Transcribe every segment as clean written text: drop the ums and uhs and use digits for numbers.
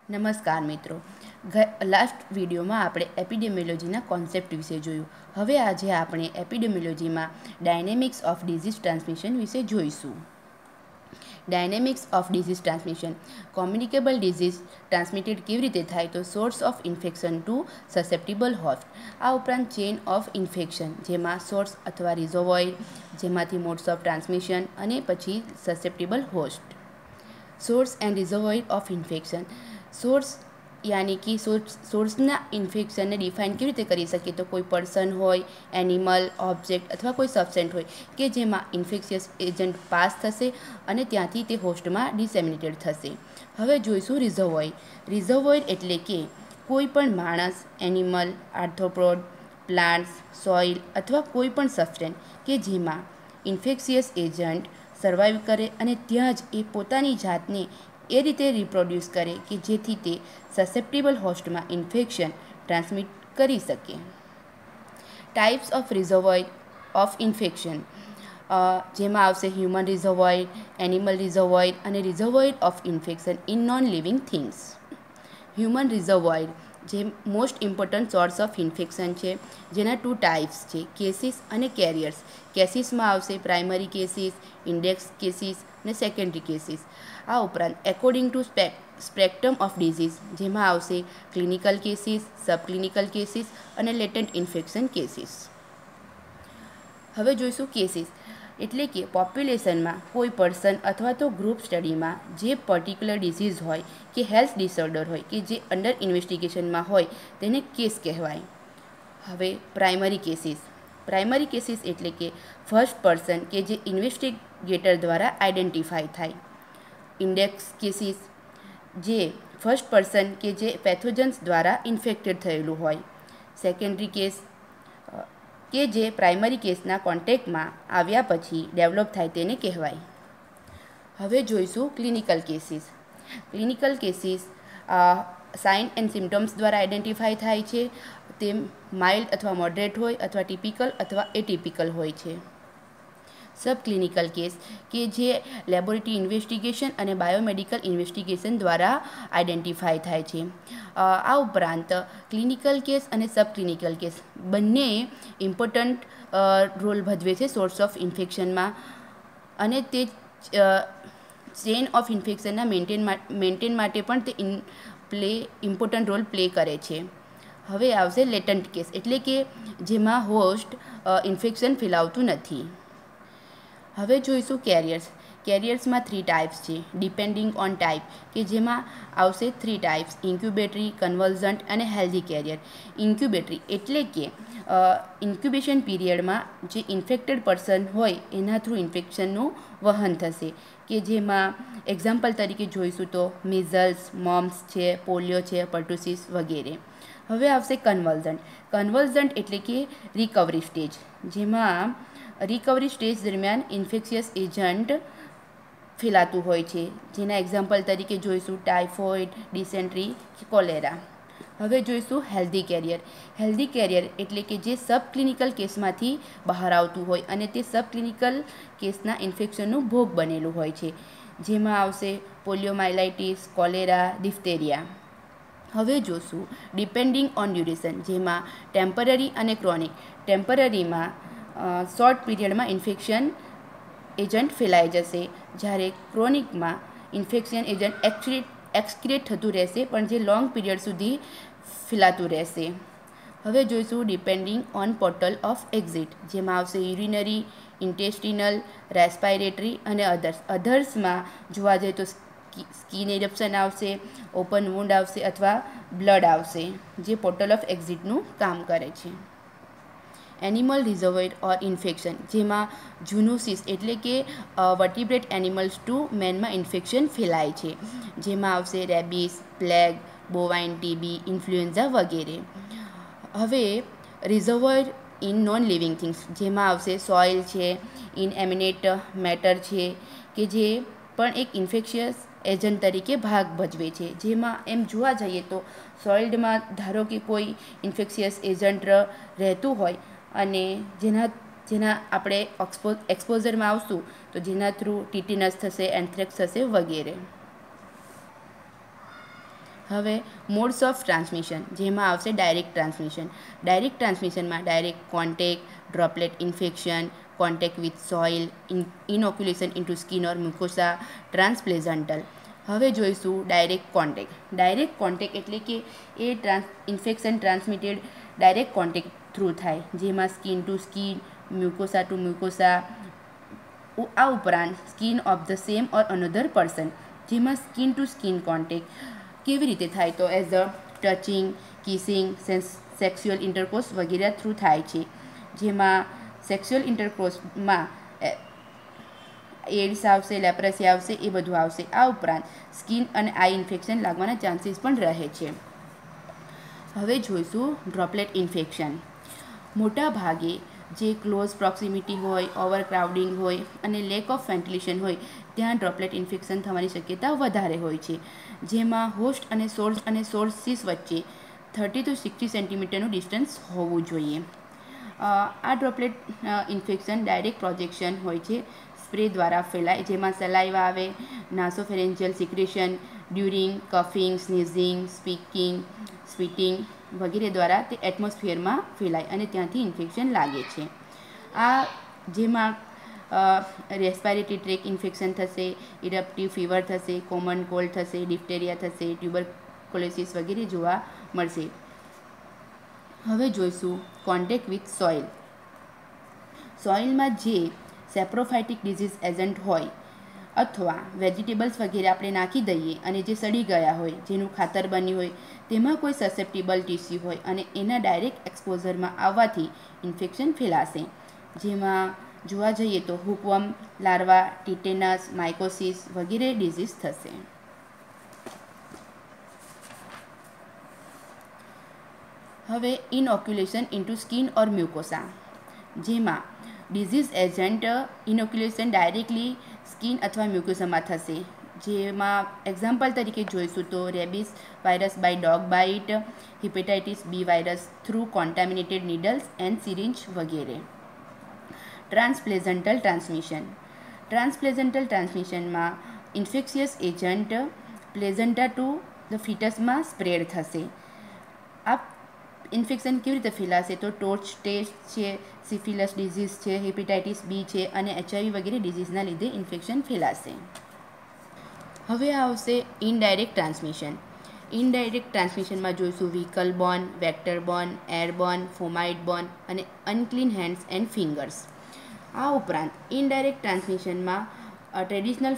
નમસ્કાર મિત્રો. લાસ્ટ વિડીયોમાં આપણે એપિડેમિયોલોજીના કોન્સેપ્ટ વિશે જોયું. હવે આજે આપણે એપિડેમિયોલોજીમાં ડાયનેમિક્સ ઓફ ડિઝીઝ ટ્રાન્સમિશન વિશે જોઈશું. Dynamics of disease transmission. Communicable disease transmitted કેવી રીતે થાય? તો source of infection to susceptible host. આ ઉપરાંત ચેઇન ઓફ ઇન્ફેક્શન, જેમાં સોર્સ અથવા રિઝર્વોયર, જેમાંથી મોડ્સ ઓફ ટ્રાન્સમિશન અને પછી susceptible host. Source and reservoir of infection. Source યાની કે સોર્સના ઇન્ફેક્શનને ડિફાઇન કેવી રીતે કરી શકીએ? તો કોઈ પર્સન હોય, એનિમલ, ઓબ્જેક્ટ અથવા કોઈ સબસ્ટન્ટ હોય કે જેમાં ઇન્ફેક્શિયસ એજન્ટ પાસ થશે અને ત્યાંથી તે હોસ્ટમાં ડિસેમિનેટેડ થશે. હવે જોઈશું રિઝર્વોયર. રિઝર્વોયર એટલે કે કોઈ પણ માણસ, એનિમલ, આર્થ્રોપોડ, પ્લાન્ટ્સ, સોઇલ અથવા કોઈ પણ સબસ્ટન્ટ કે જેમાં ઇન્ફેક્શિયસ એજન્ટ સર્વાઈવ કરે અને ત્યાં જ એ પોતાની જાતને એ રીતે રિપ્રોડ્યુસ કરે કે જેથી તે સસેપ્ટિબલ હોસ્ટમાં ઇન્ફેક્શન ટ્રાન્સમિટ કરી શકે. Types of reservoir of infection, જેમાં આવશે હ્યુમન રિઝર્વોયર, એનિમલ રિઝર્વોયર અને reservoir of infection in non living things. Human reservoir જે most important source of infection છે, જેના 2 ટાઈપ્સ છે, કેસીસ અને કેરિયર્સ. કેસીસમાં આવશે પ્રાઇમરી કેસીસ, ઇન્ડેક્સ કેસીસ અને સેકન્ડરી કેસીસ. આ ઉપરાંત according to spectrum of disease, જેમાં આવશે ક્લિનિકલ કેસીસ, સબક્લિનિકલ કેસીસ અને લેટન્ટ ઇન્ફેક્શન કેસીસ. હવે જોઈશું કેસીસ. એટલે કે પોપ્યુલેશનમાં કોઈ પર્સન અથવા તો ગ્રુપ સ્ટડીમાં જે પર્ટિક્યુલર ડિઝીઝ હોય કે હેલ્થ ડિસઓર્ડર હોય કે જે અંડર ઇન્વેસ્ટિગેશનમાં હોય તેને કેસ કહેવાય. હવે પ્રાઇમરી કેસીસ. પ્રાઇમરી કેસીસ એટલે કે ફર્સ્ટ પર્સન કે જે ઇન્વેસ્ટિગેટર દ્વારા આઈડેન્ટિફાય થાય. ઇન્ડેક્સ કેસીસ જે ફર્સ્ટ પર્સન કે જે પેથોજન્સ દ્વારા ઇન્ફેક્ટેડ થયેલું હોય. સેકન્ડરી કેસ કે જે પ્રાઇમરી કેસના કોન્ટેક્ટમાં આવ્યા પછી ડેવલપ થાય તેને કહેવાય. હવે જોઈશું clinical cases. Clinical cases sign and symptoms દ્વારા આઈડેન્ટિફાય થાય છે. તે માઇલ્ડ અથવા મોડરેટ હોય અથવા ટિપિકલ અથવા એટિપિકલ હોય છે. સબક્લિનિકલ કેસ કે જે લેબોરેટરી ઇન્વેસ્ટિગેશન અને બાયોમેડિકલ ઇન્વેસ્ટિગેશન દ્વારા આઈડેન્ટિફાય થાય છે. આ ઉપરાંત ક્લિનિકલ કેસ અને સબક્લિનિકલ કેસ બંને ઇમ્પોર્ટન્ટ રોલ ભજવે છે સોર્સ ઓફ ઇન્ફેક્શનમાં અને તે ચેઇન ઓફ ઇન્ફેક્શનના મેન્ટેન માટે પણ તે ઇમ્પોર્ટન્ટ રોલ પ્લે કરે છે. હવે આવશે લેટન્ટ કેસ એટલે કે જેમાં હોસ્ટ ઇન્ફેક્શન ફેલાવતું નથી. હવે જોઈશું કેરિયર્સ. કેરિયર્સમાં 3 ટાઈપ્સ છે, ડિપેન્ડિંગ ઓન ટાઈપ કે જેમાં આવશે 3 ટાઈપ્સ, ઇન્ક્યુબેટરી, કન્વલ્ઝન્ટ અને હેલ્ધી કેરિયર. ઇન્ક્યુબેટરી એટલે કે ઇન્ક્યુબેશન પીરિયડમાં જે ઇન્ફેક્ટેડ પર્સન હોય એના થ્રુ ઇન્ફેક્શનનું વહન થશે કે જેમાં એક્ઝામ્પલ તરીકે જોઈશું તો મિઝલ્સ, મોમ્સ છે, પોલિયો છે, પર્ટુસિસ વગેરે. હવે આવશે કન્વલ્ઝન્ટ. કન્વલ્ઝન્ટ એટલે કે રિકવરી સ્ટેજ, જેમાં રિકવરી સ્ટેજ દરમિયાન ઇન્ફેક્શિયસ એજન્ટ ફેલાતું હોય છે. જેના એક્ઝામ્પલ તરીકે જોઈશું ટાઇફોઇડ, ડિસેન્ટ્રી, કોલેરા. હવે જોઈશું હેલ્ધી કેરિયર. હેલ્ધી કેરિયર એટલે કે જે સબક્લિનિકલ કેસમાંથી બહાર આવતું હોય અને તે સબક્લિનિકલ કેસના ઇન્ફેક્શનનું ભોગ બનેલું હોય છે. જેમાં આવશે પોલિયોમાઇલાઇટિસ, કોલેરા, ડિફ્થેરિયા. હવે જોશું ડિપેન્ડિંગ ઓન ડ્યુરેશન, જેમાં ટેમ્પરરી અને ક્રોનિક. ટેમ્પરરીમાં શોર્ટ પીરિયડમાં ઇન્ફેક્શન એજન્ટ ફેલાઈ જશે, જ્યારે ક્રોનિકમાં ઇન્ફેક્શન એજન્ટ એક્સક્રિએટ થતું રહેશે પણ જે લોંગ પીરિયડ સુધી ફેલાતું રહેશે. હવે જોઈશું depending on portal of exit, જેમાં આવશે યુરિનરી, ઇન્ટેસ્ટિનલ, રેસ્પાયરેટરી અને અધર્સ. અધર્સમાં જોવા જઈએ તો સ્કિન ઇરપ્શન આવશે, ઓપન વુન્ડ આવશે અથવા બ્લડ આવશે, જે પોર્ટલ ઓફ એક્ઝિટનું કામ કરે છે. એનિમલ રિઝર્વોયર ઓર ઇન્ફેક્શન, જેમાં ઝૂનોસિસ એટલે કે વર્ટિબ્રેટ એનિમલ્સ ટુ મેનમાં ઇન્ફેક્શન ફેલાય છે. જેમાં આવશે rabies, plague, bovine TB, influenza વગેરે. હવે reservoir in non living things, જેમાં આવશે સોઇલ છે, ઇનએમિનેટ મેટર છે કે જે પણ એક ઇન્ફેક્શિયસ એજન્ટ તરીકે ભાગ ભજવે છે. જેમાં એમ જોવા જઈએ તો સોઇલ્ડમાં ધારો કે કોઈ ઇન્ફેક્શિયસ એજન્ટ રહેતું હોય અને જેના આપણે એક્સપોઝરમાં આવશું તો જેના થ્રુ ટીટીનસ થશે, એન્થ્રેક્સ થશે વગેરે. હવે મોડ્સ ઓફ ટ્રાન્સમિશન, જેમાં આવશે ડાયરેક્ટ ટ્રાન્સમિશન. ડાયરેક્ટ ટ્રાન્સમિશનમાં direct contact, droplet infection, contact with soil, inoculation into skin or mucosa, transplacental. હવે જોઈશું ડાયરેક્ટ કોન્ટેક્ટ. ડાયરેક્ટ કોન્ટેક્ટ એટલે કે એ infection transmitted direct contact through થાય, જેમાં skin to skin, mucosa to mucosa. આ ઉપરાંત skin of the same or another person, જેમાં સ્કિન ટુ સ્કિન કોન્ટેક્ટ કેવી રીતે થાય તો as a touching, kissing, sexual intercourse વગેરે થ્રુ થાય છે, જેમાં સેક્સ્યુઅલ ઇન્ટરકોર્સમાં એડ્સ આવશે, લેપ્રસી આવશે, એ બધું આવશે. આ ઉપરાંત સ્કિન અને આઈ ઇન્ફેક્શન લાગવાના ચાન્સીસ પણ રહે છે. હવે જોઈશું ડ્રોપલેટ ઇન્ફેક્શન. મોટા ભાગે જે ક્લોઝ પ્રોક્સિમિટી હોય, ઓવરક્રાઉડિંગ હોય અને લેક ઓફ વેન્ટિલેશન હોય ત્યાં ડ્રોપલેટ ઇન્ફેક્શન થવાની શક્યતા વધારે હોય છે, જેમાં હોસ્ટ અને સોર્સિસ વચ્ચે 30 to 60 સેન્ટીમીટરનું ડિસ્ટન્સ હોવું જોઈએ. આ ડ્રોપલેટ ઇન્ફેક્શન ડાયરેક્ટ પ્રોજેક્શન હોય છે, સ્પ્રે દ્વારા ફેલાય, જેમાં સલાઈવા આવે, nasopharyngeal secretion during coughing, sneezing, spitting વગેરે દ્વારા તે એટમોસ્ફિયરમાં ફેલાય અને ત્યાંથી ઇન્ફેક્શન લાગે છે. આ જેમાં રેસ્પિરેટરી ટ્રેક ઇન્ફેક્શન થશે, ઇરપ્ટિવ ફીવર થશે, કોમન કોલ્ડ થશે, ડિફ્ટેરિયા થશે, ટ્યુબરક્યુલોસિસ વગેરે જોવા મળશે. હવે જોઈશું કોન્ટેક્ટ વિથ સોઇલ. સોઇલમાં જે સેપ્રોફાઇટિક ડિઝીઝ એજન્ટ હોય અથવા વેજીટેબલ્સ વગેરે આપણે નાખી દઈએ અને જે સડી ગયા હોય, જેનું ખાતર બન્યું હોય, તેમાં કોઈ સસેપ્ટિબલ ટિશ્યુ હોય અને એના ડાયરેક્ટ એક્સપોઝરમાં આવવાથી ઇન્ફેક્શન ફેલાશે, જેમાં જોવા જઈએ તો હુકવર્મ લાર્વા, ટીટેનસ, માઇકોસિસ વગેરે ડિઝીઝ થશે. હવે inoculation into skin or mucosa, જેમાં disease agent inoculation directly skin અથવા મ્યુકોસામાં થશે, જેમાં એક્ઝામ્પલ તરીકે જોઈશું તો rabies virus by dog bite, hepatitis B virus through contaminated needles and syringe વગેરે. Transplacental transmission. ટ્રાન્સપ્લેઝન્ટલ ટ્રાન્સમિશનમાં infectious agent placenta to the ફિટસમાં સ્પ્રેડ થશે. આ ઇન્ફેક્શન કેવી રીતે ફેલાશે તો ટોર્ચ ટેસ્ટ છે, સિફિલસ ડિઝીઝ છે, હેપેટાઇટિસ બી છે અને HIV વગેરે ડિઝીઝના લીધે ઇન્ફેક્શન ફેલાશે. હવે આવશે ઇનડાયરેક્ટ ટ્રાન્સમિશન. ઇનડાયરેક્ટ ટ્રાન્સમિશનમાં જોઈશું vehicle borne, vector borne, airborne, fomite borne અને અનક્લીન હેન્ડ્સ એન્ડ ફિંગર્સ. આ ઉપરાંત ઇનડાયરેક્ટ ટ્રાન્સમિશનમાં ટ્રેડિશનલ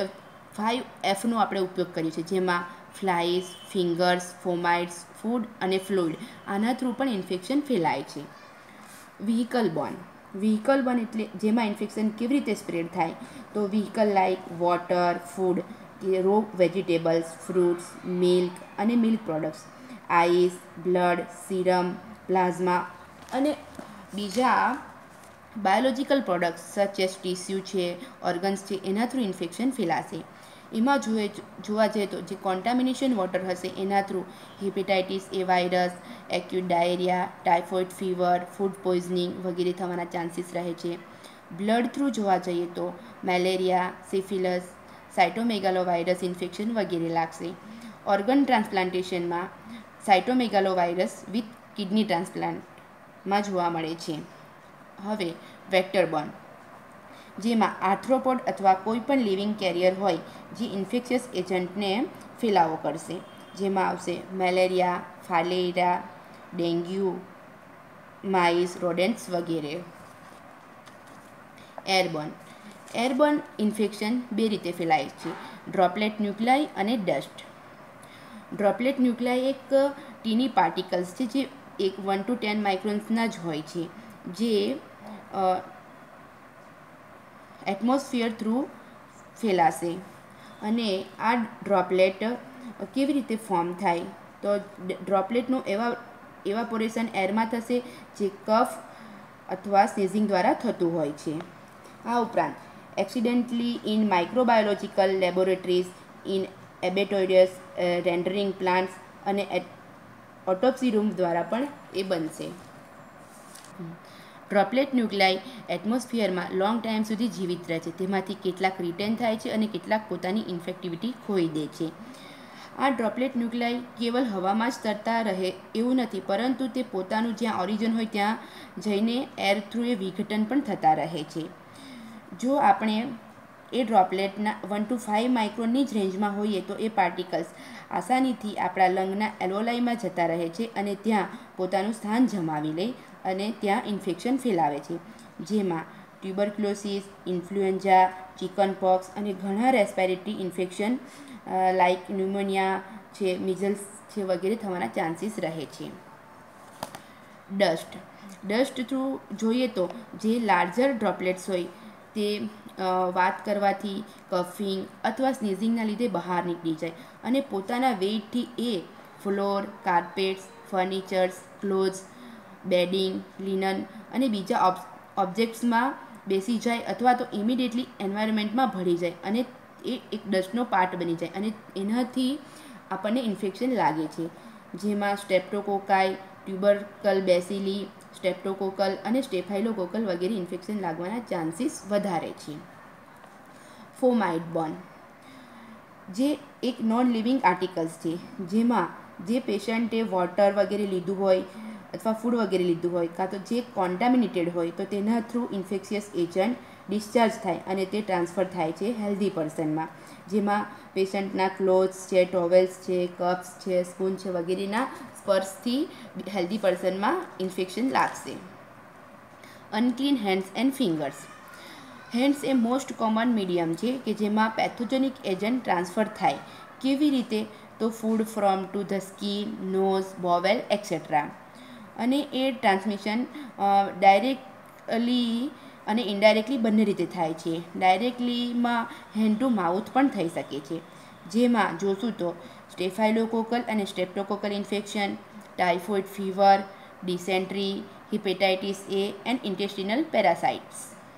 5Fનો આપણે ઉપયોગ કર્યો છે, જેમાં ફ્લાઇઝ, ફિંગર્સ, ફોમાઇડ્સ, ફૂડ અને ફ્લુઇડ. આના થ્રુ પણ ઇન્ફેક્શન ફેલાય છે. વ્હીકલ બોર્ન એટલે જેમાં ઇન્ફેક્શન કેવી રીતે સ્પ્રેડ થાય તો vehicle like water, food, raw vegetables, fruits, milk અને milk products, ice, blood, serum, plasma અને બીજા biological products such as tissue છે, ઓર્ગન્સ છે, એના થ્રુ ઇન્ફેક્શન ફેલાશે. એમાં જોવા જઈએ તો જે કોન્ટામિનેશન વોટર હશે એના through hepatitis A virus, acute diarrhoea, typhoid fever, food poisoning વગેરે થવાના ચાન્સીસ રહે છે. બ્લડ થ્રુ જોવા જઈએ તો મેલેરિયા, સિફિલસ, સાઇટોમેગાલોવાયરસ ઇન્ફેક્શન વગેરે લાગશે. ઓર્ગન ટ્રાન્સપ્લાન્ટેશનમાં સાઇટોમેગાલોવાયરસ વિથ કિડની ટ્રાન્સપ્લાન્ટમાં જોવા મળે છે. હવે વેક્ટર બોર્ન, જેમાં આર્થ્રોપોડ અથવા કોઈપણ લિવિંગ કેરિયર હોય જે ઇન્ફેક્શિયસ એજન્ટને ફેલાવો કરશે, જેમાં આવશે malaria, filaria, dengue, mice, rodents વગેરે. એરબોર્ન ઇન્ફેક્શન બે રીતે ફેલાય છે, ડ્રોપલેટ ન્યુક્લાઈ અને ડસ્ટ. ડ્રોપલેટ ન્યુક્લાઈ એક ટીની પાર્ટિકલ્સ છે જે 1 to 10 માઇક્રોન્સના જ હોય છે, જે એટમોસ્ફિયર થ્રુ ફેલાશે. અને આ ડ્રોપલેટ કેવી રીતે ફોર્મ થાય તો ડ્રોપલેટનું એવાપોરેશન એરમાં થશે, જે કફ અથવા સ્નીઝિંગ દ્વારા થતું હોય છે. આ ઉપરાંત accidentally in microbiological laboratories, in abattoirs, rendering plants અને ઓટોપ્સી રૂમ દ્વારા પણ એ બનશે. ડ્રોપલેટ ન્યુક્લાઈ એટમોસ્ફિયરમાં લોંગ ટાઈમ સુધી જીવિત રહે છે, તેમાંથી કેટલાક રિટેન થાય છે અને કેટલાક પોતાની ઇન્ફેક્ટિવિટી ખોઈ દે છે. આ ડ્રોપલેટ ન્યુક્લિયાઈ કેવલ હવામાં જ તરતા રહે એવું નથી, પરંતુ તે પોતાનું જ્યાં ઓરિજિન હોય ત્યાં જઈને એર થ્રુ એ વિઘટન પણ થતા રહે છે. જો આપણે એ ડ્રોપલેટના 1 to 5 માઇક્રોનની જ રેન્જમાં હોઈએ તો એ પાર્ટિકલ્સ આસાનીથી આપણા લંગના એલ્વોલાઈમાં જતા રહે છે અને ત્યાં પોતાનું સ્થાન જમાવી લે અને ત્યાં ઇન્ફેક્શન ફેલાવે છે, જેમાં ટ્યુબરક્યુલોસિસ, ઇન્ફ્લુએન્ઝા, ચિકનપોક્સ અને ઘણા રેસ્પિરેટરી ઇન્ફેક્શન લાઇક ન્યુમોનિયા છે, મિઝલ્સ છે વગેરે થવાના ચાન્સીસ રહે છે. ડસ્ટ થ્રુ જોઈએ તો જે લાર્જર ડ્રોપલેટ્સ હોય તે વાત કરવાથી, કફિંગ અથવા સ્નીઝિંગના લીધે બહાર નીકળી જાય અને પોતાના વેઇટથી એ floor, carpets, furnitures, clothes, bedding, linen અને બીજા ઓબ્જેક્ટ્સમાં બેસી જાય અથવા તો ઇમિડિયેટલી એન્વાયરમેન્ટમાં ભળી જાય અને એ એક ડસ્ટનો પાર્ટ બની જાય અને એનાથી આપણને ઇન્ફેક્શન લાગે છે, જેમાં સ્ટેપ્ટોકોકાઈ, ટ્યુબરકલ બેસિલી, સ્ટેપ્ટોકોકલ અને સ્ટેફાઇલોકોકલ વગેરે ઇન્ફેક્શન લાગવાના ચાન્સીસ વધારે છે. ફોમાઇડ-બોર્ન જે એક નોન લિવિંગ આર્ટિકલ્સ છે, જેમાં જે પેશન્ટે વોટર વગેરે લીધું હોય અથવા ફૂડ વગેરે લીધું હોય કાં તો જે કોન્ટામિનેટેડ હોય તો તેના થ્રુ ઇન્ફેક્શિયસ એજન્ટ ડિસ્ચાર્જ થાય અને તે ટ્રાન્સફર થાય છે હેલ્ધી પર્સનમાં, જેમાં પેશન્ટના ક્લોથ્સ છે, ટોવેલ્સ છે, કપ્સ છે, સ્પૂન છે વગેરેના સ્પર્શથી હેલ્ધી પર્સનમાં ઇન્ફેક્શન લાગશે. Unclean hands and fingers. Hands એ મોસ્ટ કોમન મીડિયમ છે કે જેમાં પેથોજેનિક એજન્ટ ટ્રાન્સફર થાય. કેવી રીતે? તો food from to the skin, nose, bowel etcetera. અને એ ટ્રાન્સમિશન ડાયરેક્ટલી અને ઇનડાયરેક્ટલી બંને રીતે થાય છે. ડાયરેક્ટલીમાં હેન્ડ ટુ માઉથ પણ થઈ શકે છે, જેમાં જોશું તો સ્ટેફાઇલોકોકલ અને streptococcal infection, typhoid fever, dysentery, hepatitis A and intestinal parasites.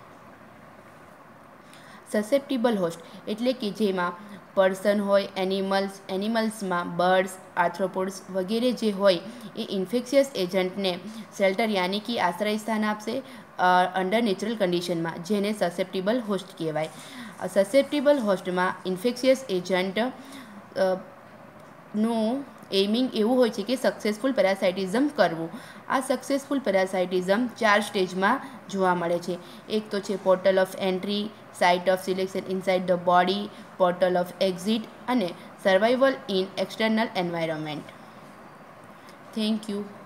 Susceptible host એટલે કે જેમાં પર્સન હોય, એનિમલ્સમાં બર્ડ્સ, આર્થ્રોપોડ્સ વગેરે જે હોય એ ઇન્ફેક્શિયસ એજન્ટને શેલ્ટર યાની કે આશ્રય સ્થાન આપશે અંડર નેચરલ કન્ડિશનમાં, જેને સસેપ્ટિબલ હોસ્ટ કહેવાય. સસેપ્ટિબલ હોસ્ટમાં ઇન્ફેક્શિયસ એજન્ટ નું એઇમિંગ એવું હોય છે કે સક્સેસફુલ પેરાસાઇટિઝમ કરવું. આ સક્સેસફુલ પેરાસાઇટિઝમ 4 સ્ટેજમાં જોવા મળે છે. એક તો છે portal of entry, site of selection inside the body, portal of exit અને survival in external environment. Thank you.